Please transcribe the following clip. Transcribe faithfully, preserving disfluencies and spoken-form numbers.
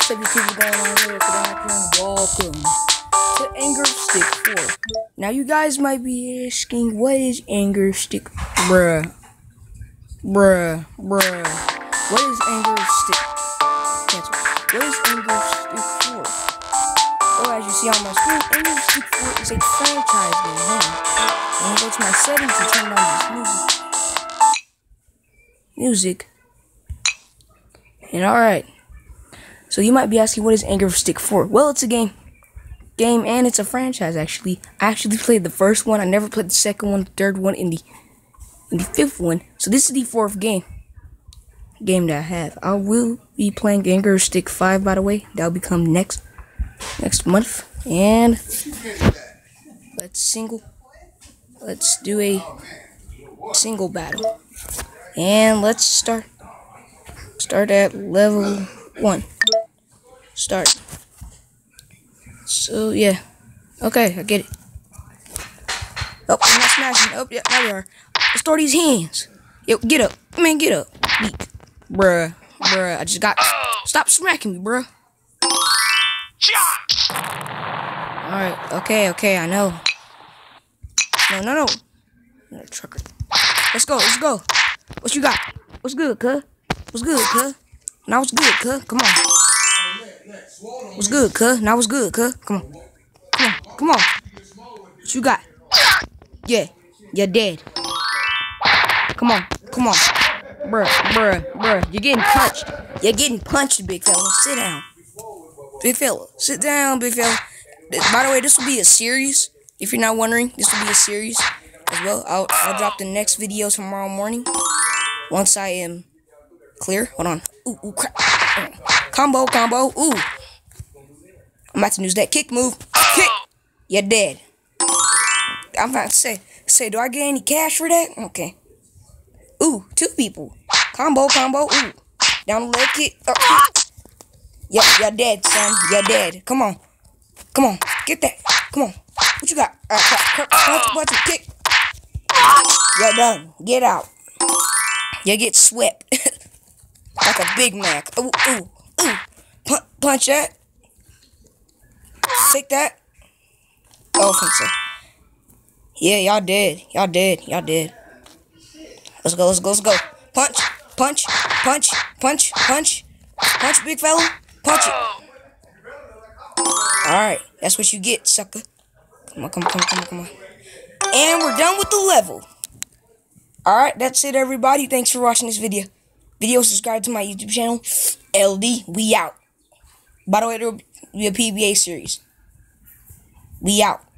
What's up, YouTube? What's going on here? Welcome to Anger Stick four. Now, you guys might be asking, what is Anger Stick? Bruh. Bruh. Bruh. What is Anger Stick? Cancel. What is Anger Stick four? Well, as you see on my screen, Anger Stick four is a franchise game. Huh? I'm going to go to my settings and turn down this music. Music. And alright. So you might be asking, what is Anger Stick four? Well, it's a game. Game, and it's a franchise, actually. I actually played the first one. I never played the second one, the third one, and the, and the fifth one. So this is the fourth game. Game that I have. I will be playing Anger Stick five, by the way. That'll become next next month. And let's single. Let's do a single battle. And let's start. Start at level one. Start. So yeah. Okay, I get it. Oh, I'm not smashing. Oh, yeah, there we are. Let's throw these hands. Yo, get up. Man, get up. Beat. Bruh. Bruh. I just got. Stop smacking me, bruh. Alright, okay, okay, I know. No, no, no. No, trucker. Let's go, let's go. What you got? What's good, cuz? What's good, cuz? Now what's good, cuz? Come on. What's good, cuz? Now what's good, cuz? Come on. Come on. Come on. What you got? Yeah. You're dead. Come on. Come on. Bruh. Bruh. Bruh. You're getting punched. You're getting punched, big fella. Sit down. Big fella. Sit down, big fella. By the way, this will be a series. If you're not wondering, this will be a series as well. I'll, I'll drop the next video tomorrow morning. Once I am clear. Hold on. Ooh, ooh, crap. Combo, combo. Ooh. I'm about to use that kick move. Kick. You're dead. I'm about to say, say, do I get any cash for that? Okay. Ooh, two people. Combo, combo. Ooh. Down the leg kick. Oh. Yep, you're dead, son. You're dead. Come on. Come on. Get that. Come on. What you got? Uh, punch, punch, kick. You're done. Get out. You get swept. Like a Big Mac. Ooh, ooh, ooh. Punch, punch that. Take that. Offensive. Yeah, y'all dead. Y'all dead. Y'all dead. Let's go, let's go, let's go. Punch, punch, punch, punch, punch. Punch, big fella. Punch it. Alright, that's what you get, sucker. Come on, come on, come on, come on, come on. And we're done with the level. Alright, that's it, everybody. Thanks for watching this video. Video, subscribe to my YouTube channel. L D, we out. By the way, there will be a P B A series. We out.